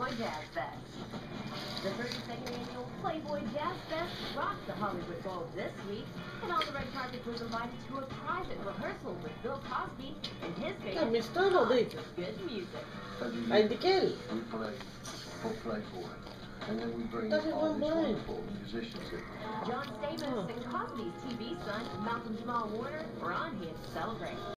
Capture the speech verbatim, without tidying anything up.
Playboy Jazz Fest. The thirty-second annual Playboy Jazz Fest rocked the Hollywood Bowl this week, and all the red carpet was invited to a private rehearsal with Bill Cosby and his band. Miss todo dito. Good music. Ay, di Kel. We play for Playboy, and then we bring That's all one these blind. wonderful musicians in. John Stamos Oh. and Cosby's T V son, Malcolm Jamal Warner, were on hand to celebrate.